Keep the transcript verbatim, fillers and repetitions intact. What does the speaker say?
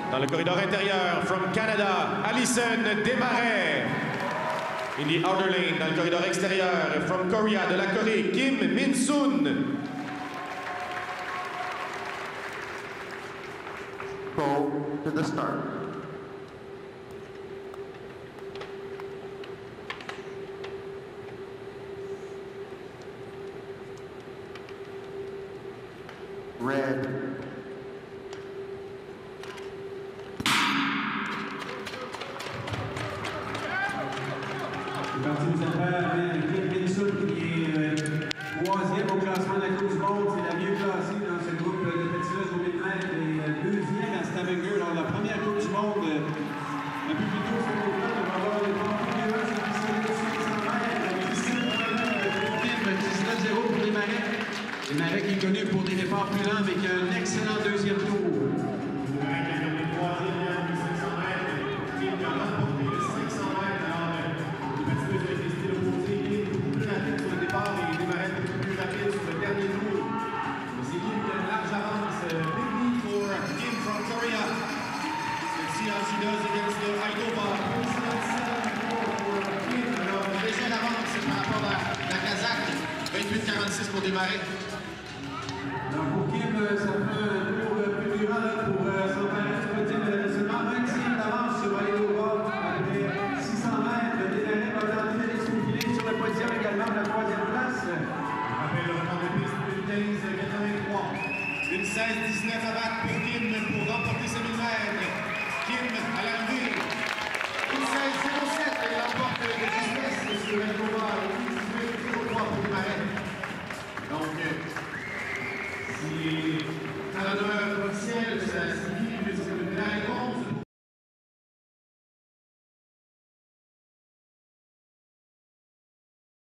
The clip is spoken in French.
Dans le corridor intérieur, from Canada, Alison Desmarais. In the outer lane, dans le corridor extérieur, from Korea, de la Corée, Kim Min-soon. Go to the start. Red. C'est parti aux affaires avec Kim Min-soon qui est euh, troisième au classement de la Coupe du Monde. C'est la mieux classée dans ce groupe de patineuses au mille mètres et euh, deuxième à Stavanger lors de la première Coupe du Monde. Euh, un peu plus tôt, ce groupe-là, on va avoir le temps plus de sur le cinq cents mètres. dix-neuf zéro pour les Marais. Les Marais qui est connu pour des départs plus lents avec un excellent deuxième tour. Les Marais qui a terminé troisième hier du cinq cents mètres. Kim qui a remporté le cinq cents mètres. Alors, les patineuses avec les styles opposés, Kim beaucoup plus rapide sur le départ et les Marais beaucoup plus rapides sur le dernier tour. Mais c'est Kim qui a une large avance. Big lead for Kim from Korea. Let's see how she does against the Aidova. Alors, déjà l'avance par rapport à la Kazakh. vingt-huit quarante-six pour démarrer. Alors pour Kim, ça fait un tour plus durant là, pour euh, son talent sur le team. Seulement vingt-cinq d'avance sur Aidova. Après six cents mètres, Desmarais va tenter d'aller se faufiler sur le podium également de la troisième place. Après le record de piste, une quinze quatre-vingt-trois. Une seize dix-neuf à battre pour Kim pour remporter ses mille mètres. Kim à l'arrivée. Une seize zéro sept, elle l'emporte de justesse sur Aidova. dix-huit zéro trois pour démarrer. Donc, si Canada